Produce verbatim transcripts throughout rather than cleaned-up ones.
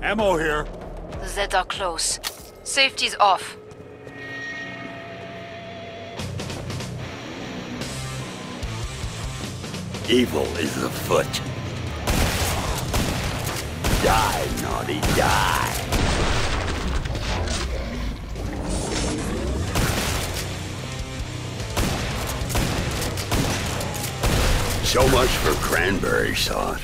Ammo here. The Zeds are close. Safety's off. Evil is afoot. Die, naughty, die! So much for cranberry sauce.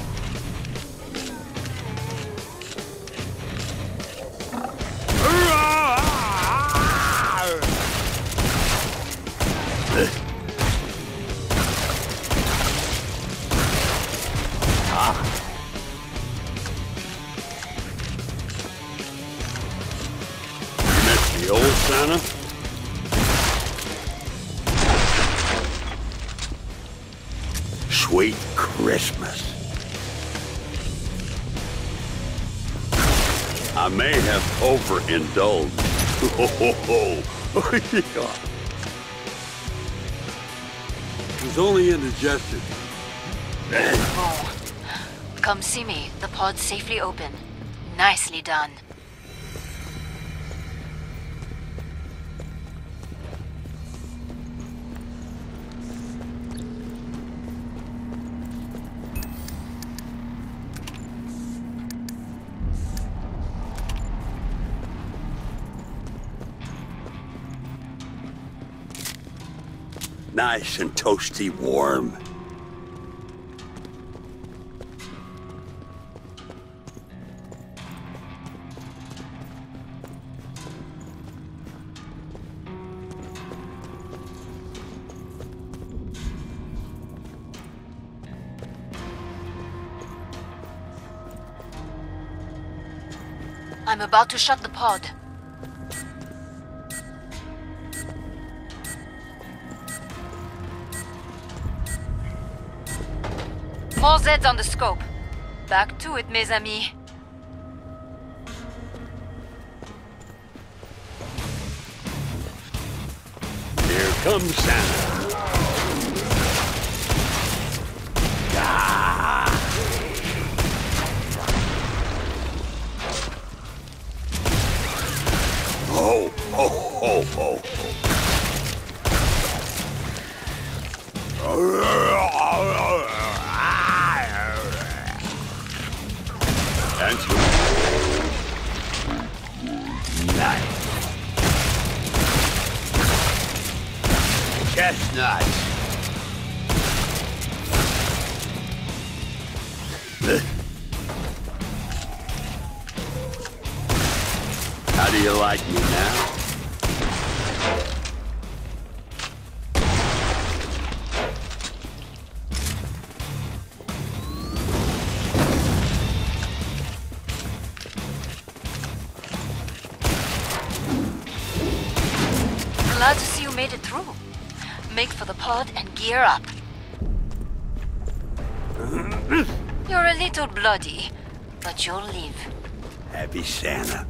The old Santa? Sweet Christmas. I may have overindulged. It was only indigestion. Oh. Come see me. The pod's safely open. Nicely done. Nice and toasty warm. I'm about to shut the pod. More Zeds on the scope. Back to it, mes amis. Here comes Santa. Ah! Oh, ho, ho, ho, And you. nice. Chestnuts. How do you like me now? Glad to see you made it through. Make for the pod and gear up. You're a little bloody, but you'll live. Happy Santa.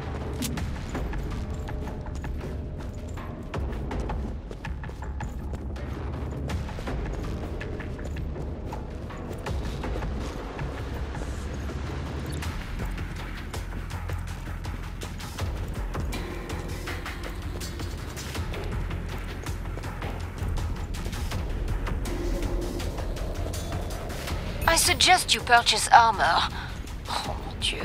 I suggest you purchase armor. Oh mon Dieu.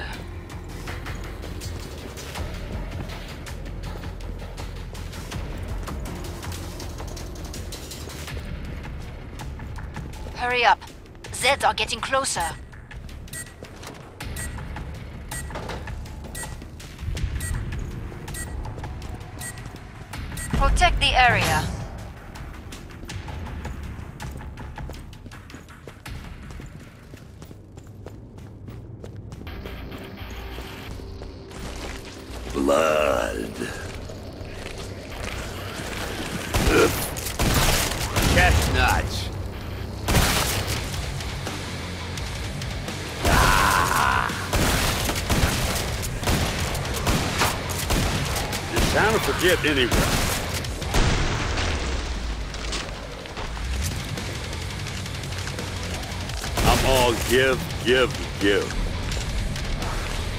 Hurry up. Zeds are getting closer. Protect the area. Blood. Ugh. Chestnuts. Ah. Did Santa forget anywhere? I'm all give, give, give.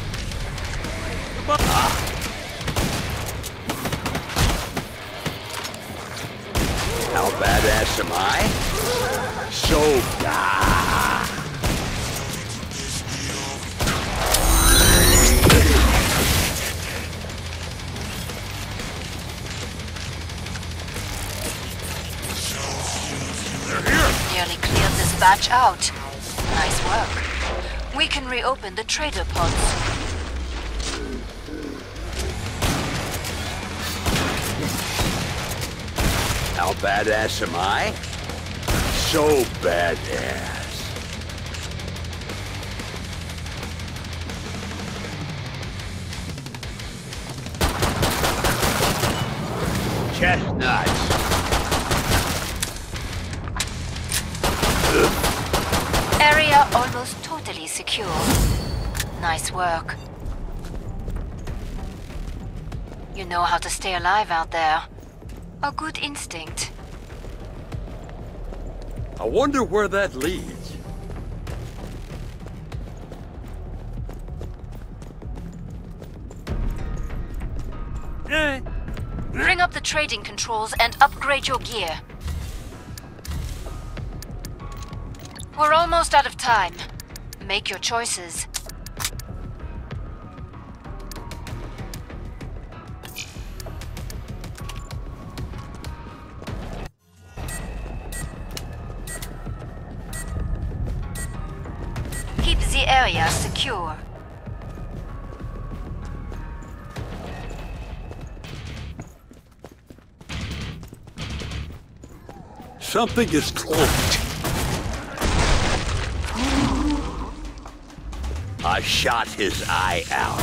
How badass am I? So ah. Nearly cleared this batch out. Nice work. We can reopen the trader pods. How badass am I? So badass. Chestnuts. Area almost totally secure. Nice work. You know how to stay alive out there. A good instinct. I wonder where that leads. Eh. Bring up the trading controls and upgrade your gear. We're almost out of time. Make your choices. Keep the area secure. Something is cloaked. I shot his eye out.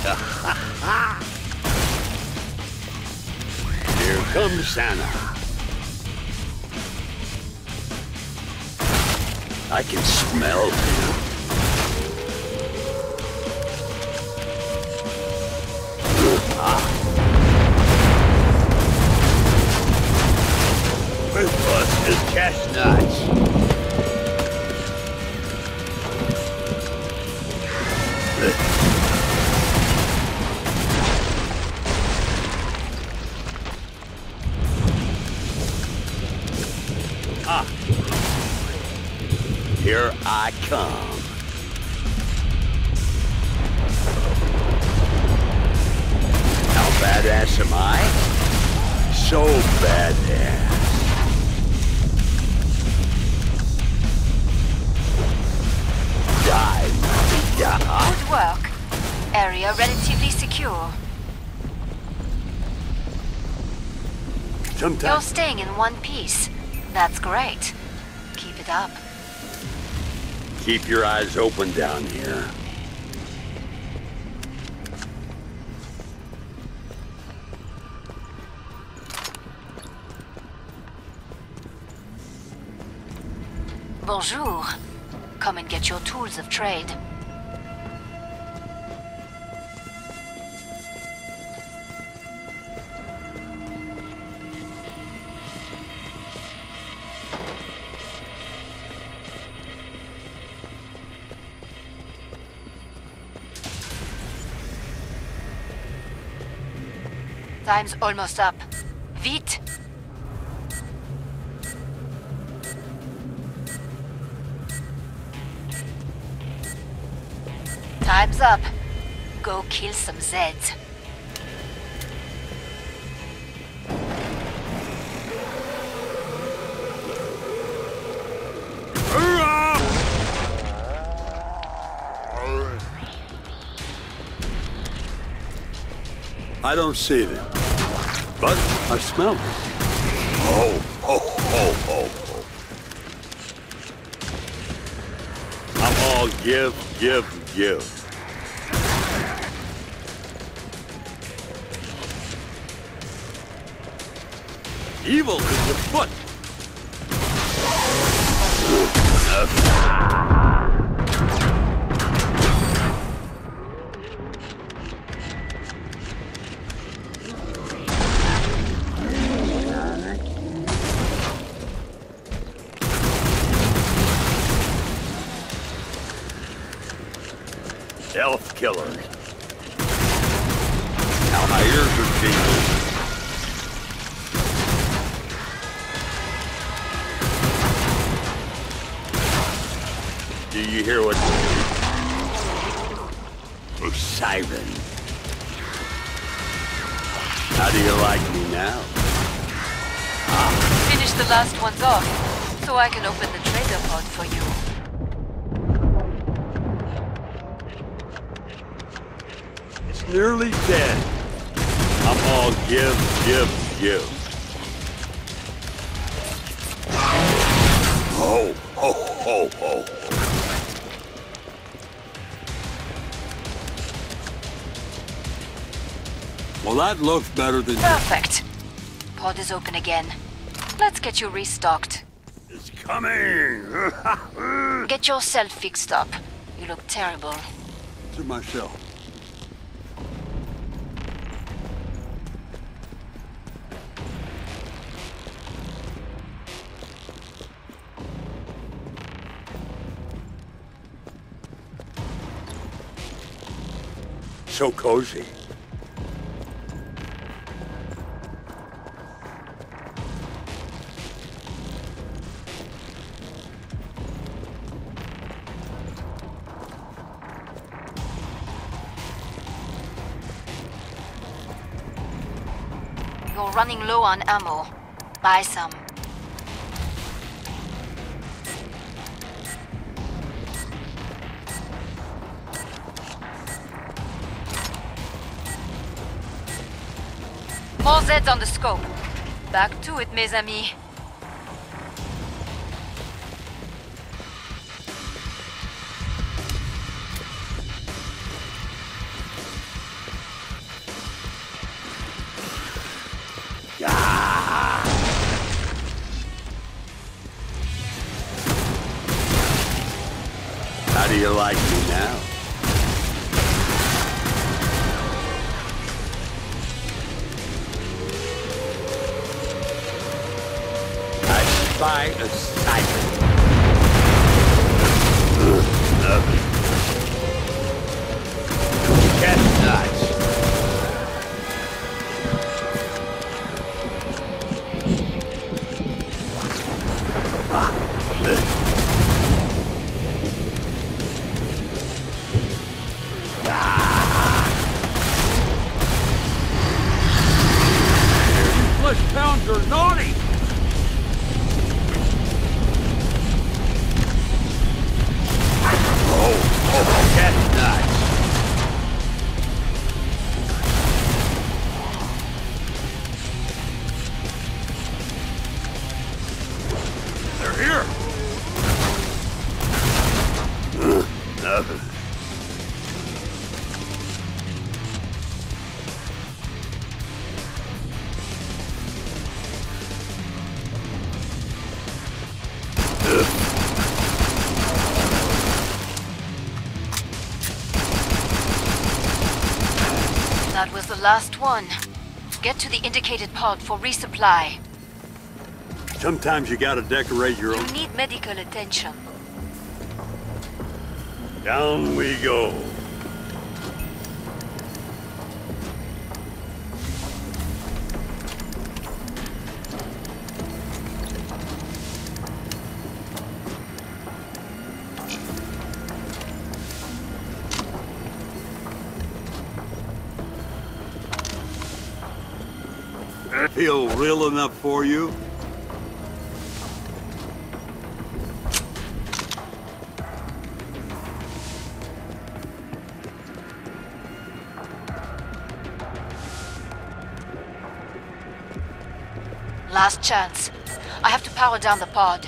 Here comes Santa. I can smell him. Ah. Bust his chestnuts. Ah. Here I come. How badass am I? So badass. Die, die. Good work. Area relatively secure. You're Sometimes staying in one piece. That's great. Keep it up. Keep your eyes open down here. Bonjour. Come and get your tools of trade. Time's almost up. Vite! Time's up. Go kill some Zeds. I don't see them, but I smell them. Oh, ho, ho, ho, ho. I'm all give, give, give. Evil is afoot. Elf killers. My ears are tingling. Do you hear what? A siren. How do you like me now? Finish the last ones off, so I can open the trader pod for you. It's nearly dead. I'm all give, give, give. Ho, ho, ho, ho. Well, that looks better than... Perfect. Pod is open again. Let's get you restocked. It's coming. Get yourself fixed up. You look terrible. To myself. So cozy. You're running low on ammo. Buy some. More Zeds on the scope. Back to it, mes amis. How do you like me now? I spy a siren. Get nuts. Flesh pounds are naughty! Oh, oh, get nuts. They're here! Nothing. That was the last one. Get to the indicated pod for resupply. Sometimes you gotta decorate your You own... need medical attention. Down we go. Feel real enough for you? Last chance. I have to power down the pod.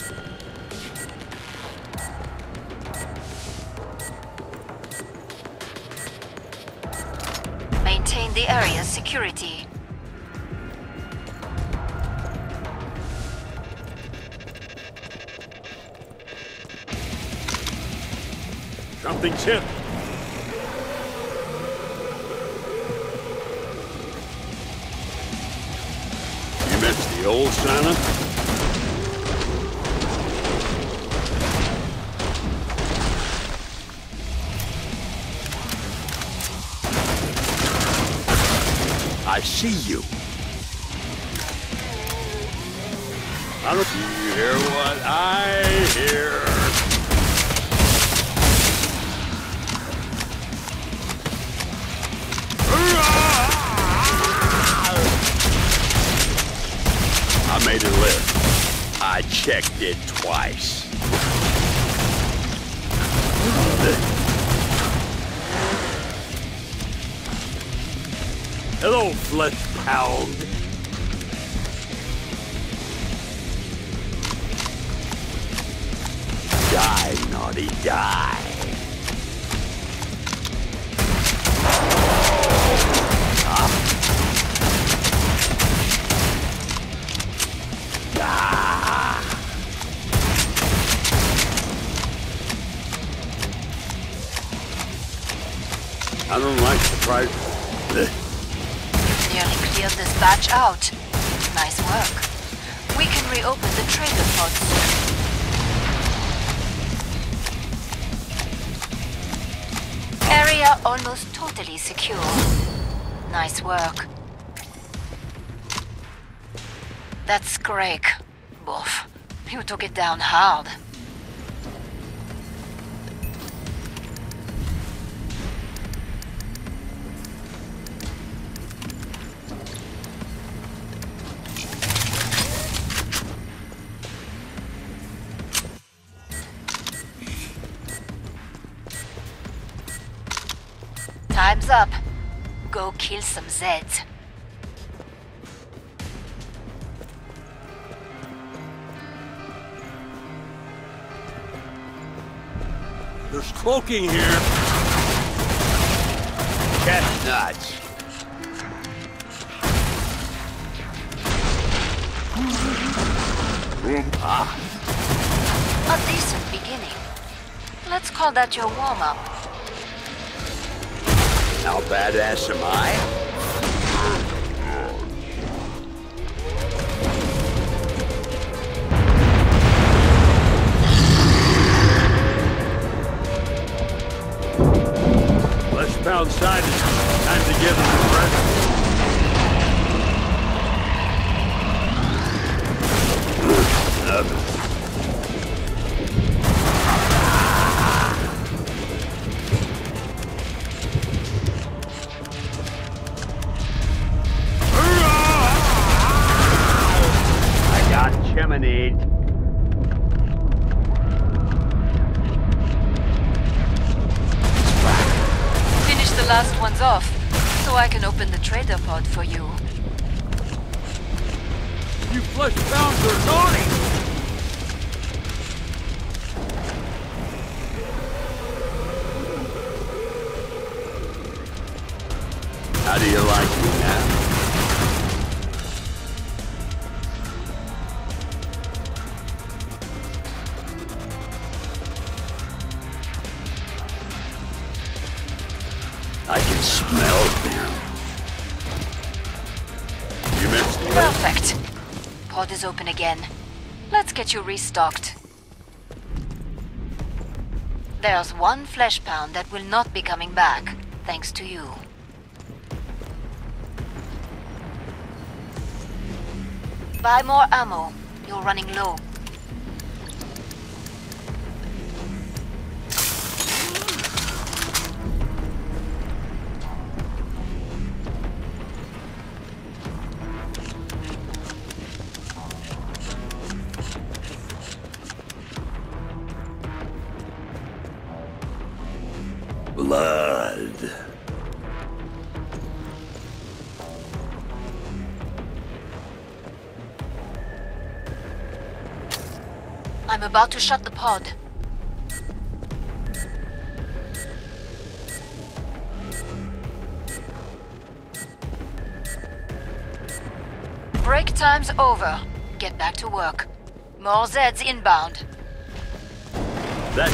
Maintain the area's security. Something's hit. You missed the old Santa? I see you. I don't... You hear what I hear? I made it live. I checked it twice. Hello, flesh pound. Die, naughty, die. I don't like surprise. Nearly cleared this batch out. Nice work. We can reopen the trader pod soon. Area almost totally secure. Nice work. That's Greg. Boof. You took it down hard. Time's up. Go kill some Zeds. There's cloaking here. Chestnuts. Ah. A decent beginning. Let's call that your warm-up. How badass am I? Flesh pound side is time to give them a present. Chimney. Finish the last ones off, so I can open the trader pod for you. You flesh pounds are naughty! How do you like me now? I can smell them. You missed it. Perfect. Pod is open again. Let's get you restocked. There's one flesh pound that will not be coming back, thanks to you. Buy more ammo. You're running low. Blood. I'm about to shut the pod. Break time's over. Get back to work. More Zeds inbound. That...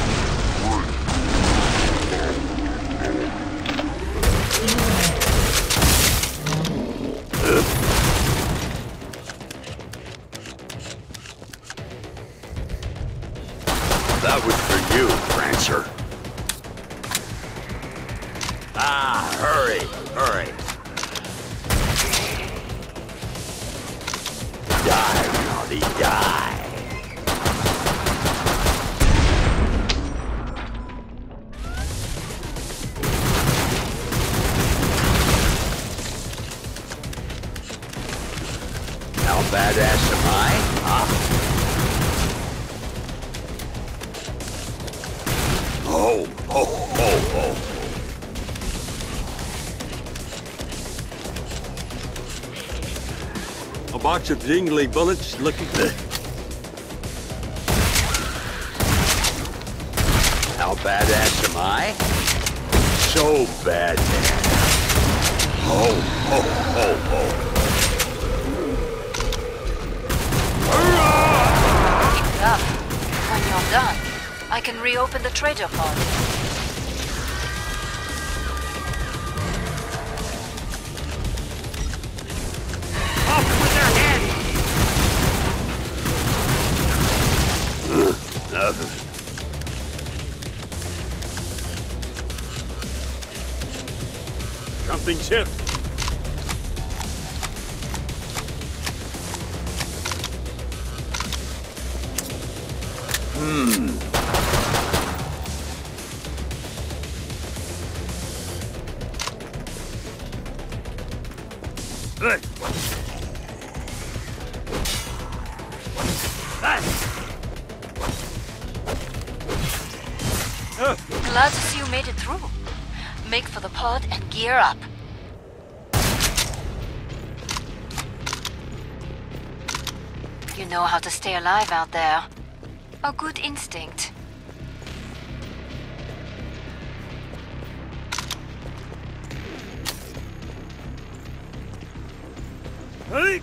That was for you, Prancer. Ah, hurry, hurry. Die, naughty, die. How badass am I? Huh? Oh, oh, oh, oh. A box of jingly bullets looking good. How badass am I? So badass. Oh, oh, oh, oh. Keep it up. When you're done, I can reopen the trader pod. Jumping ship. Hmm. Hey. Glad to see you made it through. Make for the pod and gear up. You know how to stay alive out there. A good instinct. Hey.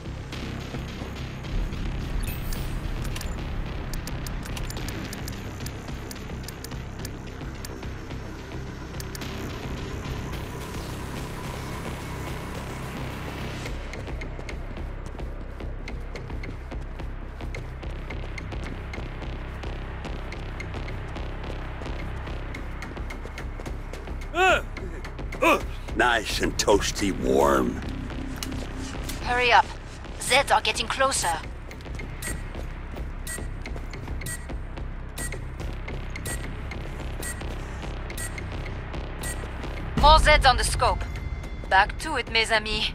Uh, uh, Nice and toasty warm. Hurry up. Zeds are getting closer. More Zeds on the scope. Back to it, mes amis.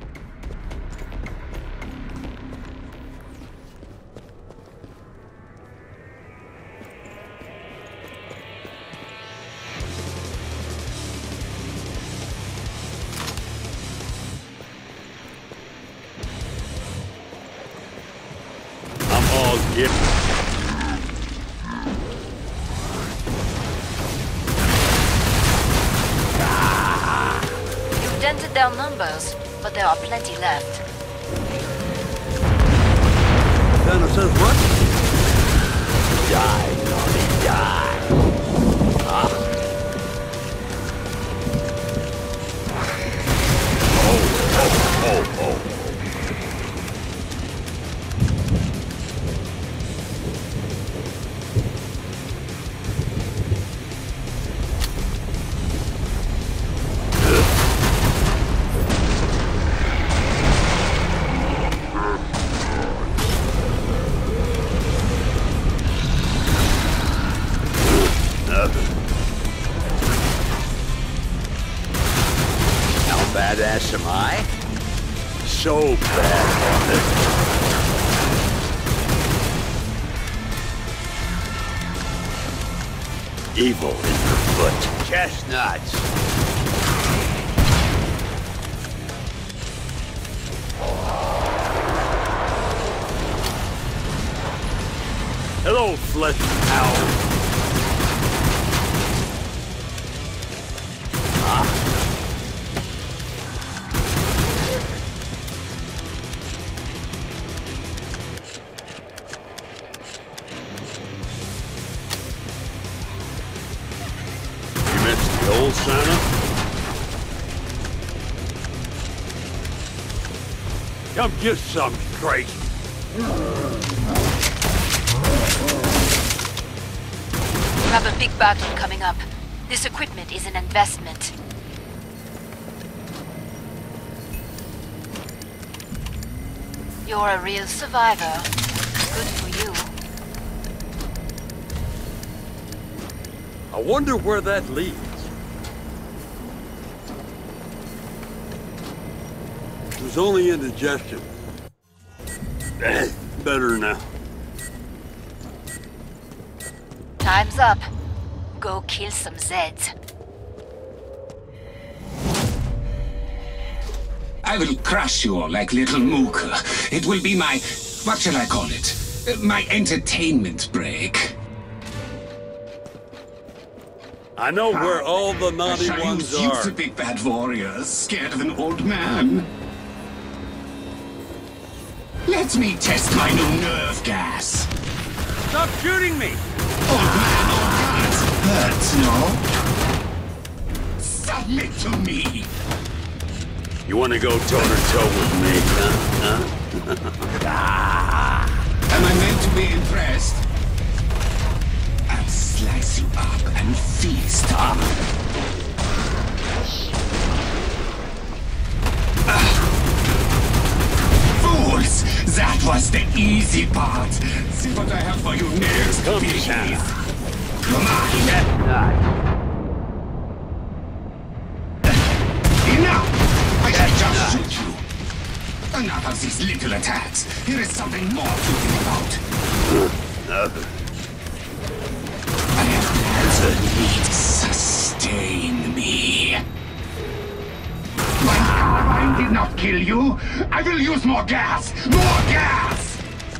Yep. You've dented their numbers, but there are plenty left. Dana says what? Die, naughty, die. Ah. Oh, oh, oh, oh. Badass am I? So bad. Evil in your foot. Chestnuts. Hello, flesh owl. Old Santa? Come get some straight. We have a big battle coming up. This equipment is an investment. You're a real survivor. Good for you. I wonder where that leads. It was only indigestion. Eh, better now. Time's up. Go kill some Zeds. I will crush you all like little Mooka. It will be my... what shall I call it? Uh, My entertainment break. I know where all the I naughty shall ones use you are. to big bad warriors, scared of an old man. Let me test my new nerve gas. Stop shooting me! Old man, old guns hurts, no? Submit to me. You want to go toe-to-toe with me, huh? huh? Am I meant to be impressed? I'll slice you up and feast on Fools! That was the easy part. See what I have for you next, Come, please. Shanna. Come on. Chestnut. Enough! I shall just shoot you. Enough of these little attacks. Here is something more to think about. Nothing. I have plans that need sustain me. My carbine did not kill you. I will use more gas. More gas!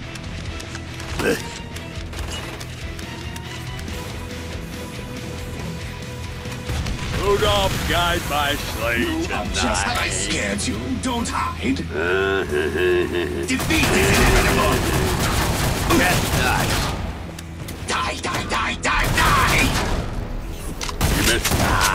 Rudolph guide my sleigh tonight. Just have I scared you? Don't hide. Defeat is inevitable. Chestnut. Die, die, die, die, die! You missed.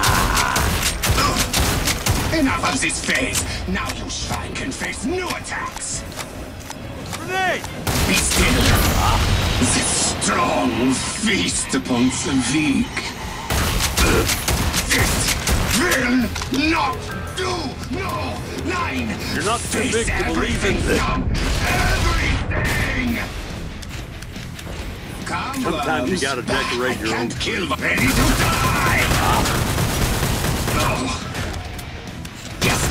Enough of this phase. Now you shrine can face new attacks. Grenade! Be still. The strong feast upon the weak. This will not do. No, nine. You're not too Face big to believe in everything, this. Come, everything. Come, Sometimes you worms. gotta decorate your I own can't kill, but ready to die. Oh. Yes.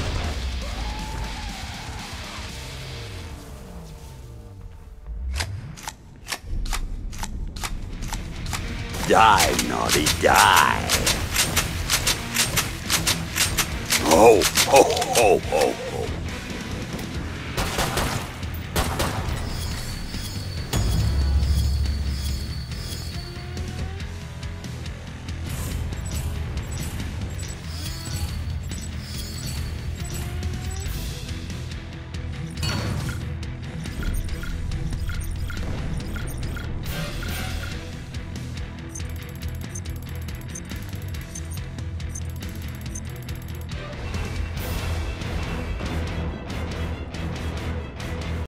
Die, naughty, die. Oh, ho, ho, ho.